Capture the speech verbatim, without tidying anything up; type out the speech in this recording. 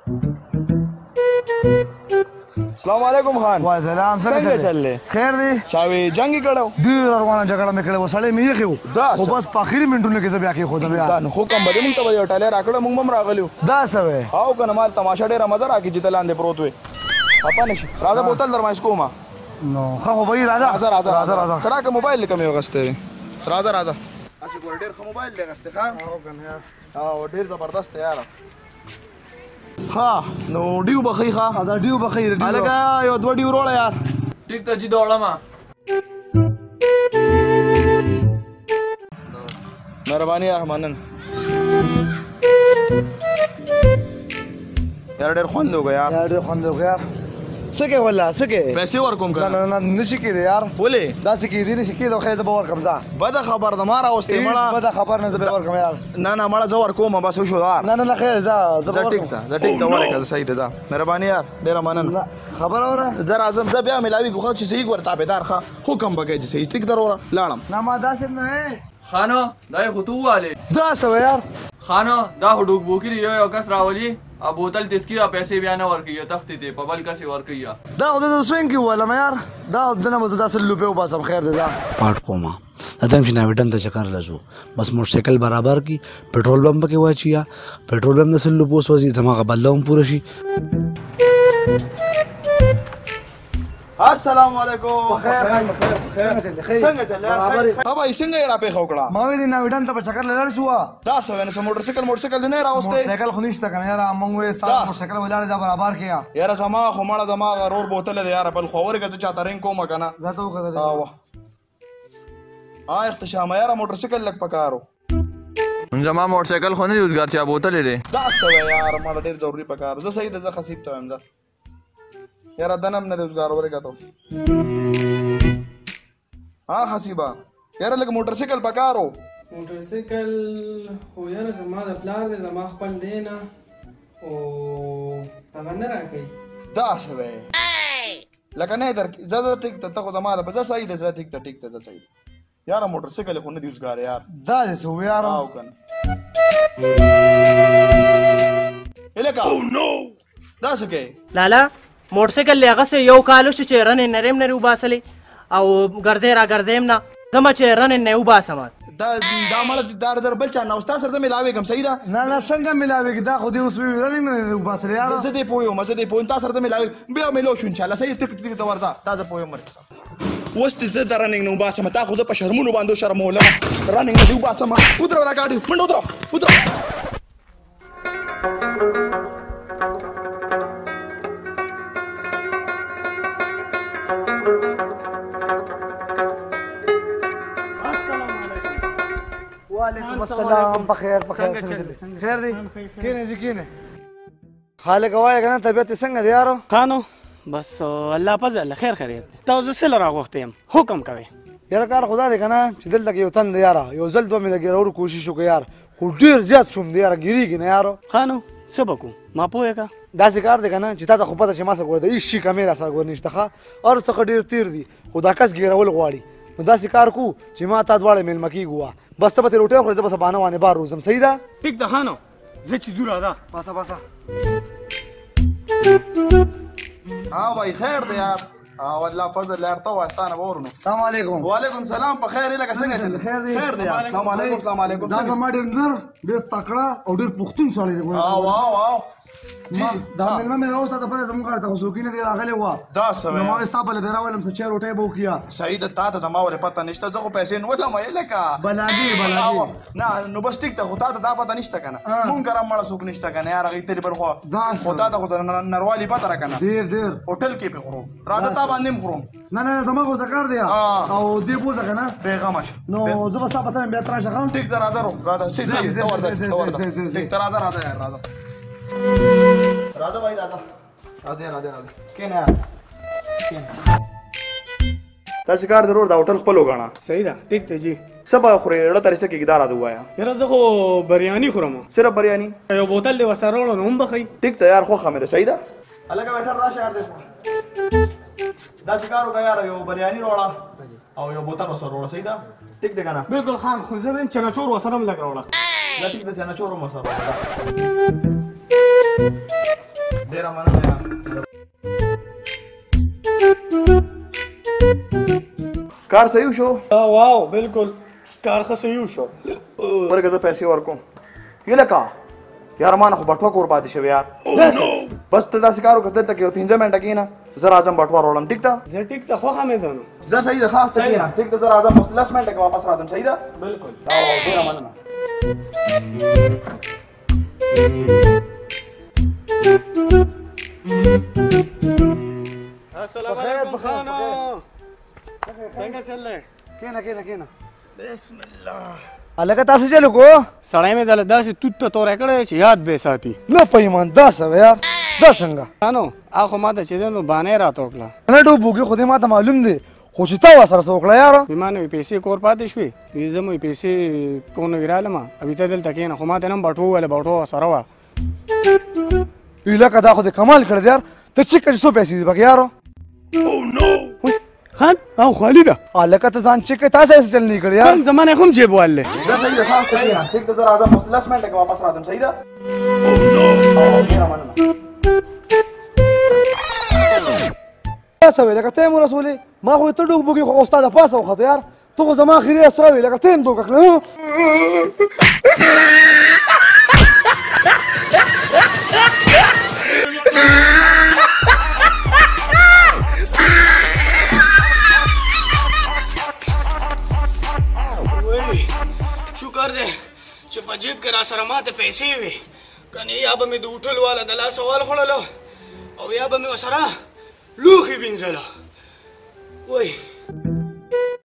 السلام علیکم خان. وعلیکم السلام. څنګه چل دی؟ خیر دی. چاوي جنگي کړو؟ ډېر روانه جګړه مې کړې وه سړی مې یخې وو خو بس په اخري منټونو کې زه بیا کېښودم دا نو حکم به دې مونږ ته به یو ټالی راکړه مونږ به هم راغلي وو. دا څه وی؟ او که نه مال تماشه ډېره مزه راکړي چې ته لاندې پروت وې خفه نه شي. راځه بوتل در مایس کومه. نو ښه خو به یې راځه راځه راځه راځه راځه ته راکړه موبایل دې کوم یې اغوستی دی. راځه راځه هسې ګوره ډېر ښه موبایل دی اغوستی ښه او ډېر زبردست دی یاره. ښه نو ډیو به ښي ښه دا ډیو به ښه هلکه یو دوه ډیو وروړه یار. ټیک ته جي دوړمه. مهرباني یار مننه یار ډېر خوند وکړه یار. یار ډېر خوند وکړه یار. څه کوې والله څه کوې؟ پیسې ورکوم که نه نه نه نشي کېدی یار. ولې؟ داسې کېدی نشي کېدی خو زه به ورکړم ځه. بده خبر ده ما راوستې هېڅ مړه. بده خبر نه زه به ورکړم یار. نه نه مړه زه ورکوم بس وشو یار. نه نه نه خیر ځه زه به زه ټیک ورکړم. ته زه ټیک ته ورکړه زه صحیح ده ځه. مهرباني یار ډېره مننه. نه خبره وره زه راځم زه بیا ملاوي خو چې صحیح ګوره تابعدار ښه حکم به کوې چې صحیح ټیک در وره لاړم. نه ما داسې نه یې. خانو دا یې خو تو ووالې. دا څه وی یار؟ خانو دا خو ډوکبوکي دی یو یو کس راولي او بوتل تسکي او پیسې بیا نه ورکوي تختې دی په بل کس یې ورکوي. دا خو د سوینګ کې وویلم یار دا دنه به زه داسې لوپې وباسم خیر دی ځه. پاټ کومه دا ته هم چې ناویډن ته چکر لځو بس موټرسایکل برابر کی پټرول بم پکې واچیا پټرول بم د سلو پوس وځي زما غبل هم پوره شي. السلام علیکم. خیر خیر څنګه چل دی خیر څنګه چل برابر یې. ها بھائی څنګه یې راپېښه وکړه؟ ما ویلې ناویډن ته به چکر لاړ شو. دا څه وینې څه موټرسایکل موټرسایکل دې نه یې راوستی؟ موټرسایکل خو نشته که نه یاره موږ وې ستا موټرسایکل ولاړ دی دا برابر کړې یاره زما خو مړه زما هغه رور بوتله دی یاره بل خو ورکړه زه چاته رنګ کومه که نه. زه ته وکتل اوه ها اختشامه یاره موټرسایکل لږ پکارو. زما موټرسایکل خو نه دی اوزګار چې بوتلې دی. دا څه وی یاره مړه ډېر ضروري پکارو. زه صحیح ده زه خصیب ته وایم ځه یاره دنه هم نه دی اوزګار ورکړه ته. ها حسیبه یاره لږ موټرسایکل پکارو. موټرسایکل خو یاره زما د پلار دی زما خپل دی نه او هغه نه راکوي. دا څه وی لکه نه یې درکړي زه زه ټیک ته ته خو زما ده زه صحیح ده زه ټیک ته ټیک ته زه صحیح ده یاره موټرسایکل خو نه دی اوزګار یار. دا دې څه ووی یاره؟ او که نه هلکه دا څه کوې؟ لالا موټرسایکل لی هغسې یو کال وشو چې رنې نریم نرې وباسلې او ګرځې را ګرځېم نه زما چې رنې نه وباسم. دا دا مړه دا در بل چا نه او ستا سره زه ملاوېږم صحیح ده؟ نه نه څنګه ملاوېږي دا خو دې اوس رنګ نه وباسلې یاره. زه دې پوه یم زه دې پوه یم تا سره زه ملاوېږم بیا مې لو شو انشاءالله صحیح ټیک ټیک ته ورځه دا زه پوه یم. اوس دې زه د رننګ نه وباسم تا خو زه په شرمونو باندې وشرمولم رننګ نه دې وباسم. ودره را ګاډي منډه ودره ودره. وعلیکم السلام. بخیر بخیر څنګه خیر دی؟ کینې جی کینې. خالق وایه که نه طبیعت دې څنګه دی یارو؟ خانو بس الله فضل خیر خیریت دی. تا زه څه له راغوښتی یم حکم کوې؟ یاره کار خو دا دی که نه چې دلته کې یو تن دی یاره یو ځل دوه مې د ګیرولو کوشش وکړ یار خو ډېر زیات شوم دی یاره ګیرېږي نه یارو. خانو څه به کوو ما پوهې که داسې کار دی که نه چې تا ته خو پته چې ما سره ګوره د هېڅ شي کمې را سره ګوره نشته ښه هر څه ډېر تېر دي خو دا کس ګیرول غواړي نو داسې کار کوو چې ما تا دواړه میلمه کېږو بس ته به ترې روټۍ خورې زه به سبانه وانې بار روزم صحیح ده؟ ټیک ده خانو زه چې ځو راځه. باسه باسه. ها بھائی خیر دی یار او الله فضل یار ته وایه ستا نه به ورنو. السلام علیکم. وعلیکم سلام په خیر یې لکه څنګه چل خیر دی؟ خیر دی یار. السلام علیکم السلام علیکم. دا زما ډېر نر ډېر تکړه او ډېر پښتون سړی دی. او او او دا مېلمه مې راوسته ته پته زموږ غاړې ته خو څوکۍ نه دی راغلی وه دا څه نو ما وې ستا په له بېره ویلم څه چای روټۍ به وکړي. صحیح ده تا ته زما ولې پته نشته زه خو پیسې نیولم یې لکه بلاګي بلاګي. نه نو بس ټیک ته خو تا ته دا پته نشته که نه مونږ کره مړه څوک نشته که نه یار هغې تلي بل خوا خو تا ته خو نروالي پته را که نه ډېر ډېر هوټل کې پې خورو راځه تا باندې هم خورم. نه نه زما خو څه کار دی او دې بوځه که نه بېغمه شه نو زه به ستا په سره بیا تر راشه ښه. ټیک ده راځه رو راځه ټیک ته راځه راځه یار راځه راځه بھائی راځه راځه راځه راځه کښېنه یار کښېنه. داسې کار ضرور دا هوټل خپل وګڼه. صحیح ده ټیک دی جی. څه به خورې اړه ترې څه کېږي دا راته ووایه. یاره زه خو بریاني خورم صرف بریاني یو بوتل دې ورسره راوړه نو هم به ښایي. ټیک ته یار خوښه مې ده صحیح ده. هلکه ویټر راشه یار دې داسې کار وکړه یار یو بریاني راوړه او یو بوتل ورسره راوړه صحیح ده ټیک دی که نه؟ بلکل خان خو زه وایم چنچور ورسره هم لږ راوړه. دا ټیک ده چنچور هم ورسره راوړه. ډېره مننه یار. کار صحیح شو؟ واو بالکل کار ښه صحیح شو. ورکه زه پیسې ورکوم. یې لکه یار ما نه خو بټوه کور پاتې شوی یار. بس ته داسې کار وکړه دلته کې یو پنځه منټه کښېنه زه راځم بټوه راوړم ټیک ده؟ زه ټیک ته خوښه مې ده نو. زه صحیح ده ښه څه کښېنه ټیک ده زه راځم بس لس منټه کې واپس راځم صحیح ده؟ بالکل. او ډېره مننه. السلام علیکم خانو څنګه چل دی؟ کېنه کېنه کېنه. بسم الله. هلکه تاسو چلو کو سړی مې دله داسې توت ته توری کړی چې یاد به ساتي. نه پیمان دا څه وه یار دا څنګه؟ خانو هغه خو ما ته چې دی نو بانې راته وکړه. نه ډو بوګي خو دې ما ته معلوم دی خو چې تا ورسره څه وکړه یاره؟ ما نه وي پیسې کور پاتې شوې وي زه مې پیسې کور نه وي رالم او ته دلته کښېنه خو ما ته نه هم بټو وویله بټو ورسره وه. لکه دا خو دې کمال کړی دی یار ته چیک کړې څو پیسې دي پکې یارو؟ خان او خالي ده هلکه ته ځان چیک کړې تا څه چل نه کړی یار؟ خان زما نه هم جیب وال دی. زه صحیح ده ښه څه کښېنه ټیک ده زه راځم بس لس منټه کې واپس راځم صحیح ده؟ او ډېره مننه. دا څه وې لکه ته یې مو رسولې ما خو ته ډوک بوګي خو ستا د پاسه وختو یار ته خو زما اخري اسره وې لکه ته یې هم دوکه کړې. شکر دی چې په جیب کې را سره ماته پیسې وي کنې یا به مې د هوټل والا د لاسه والخوړلو او یا به مې ورسره لوښي وینځله. وای